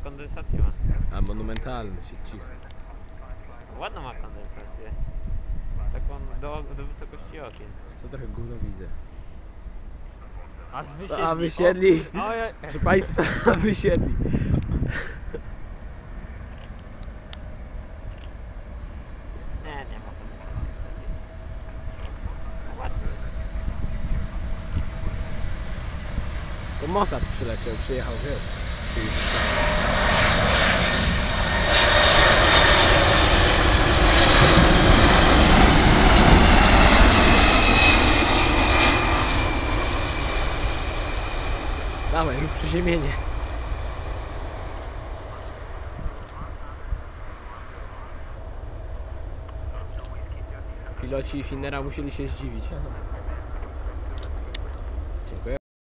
kondensację ma. A monumentalny się cicho. Ładną ma kondensację. Taką do wysokości okien. Co trochę gówno widzę. Aż wysiedli. A wysiedli! Proszę Państwa, wysiedli. Nie ma kondensacji w sobie. Ładny jest. To Mossad przyjechał, wiesz. Dawaj, rób przyziemienie. Piloci Finnera musieli się zdziwić. Dziękuję.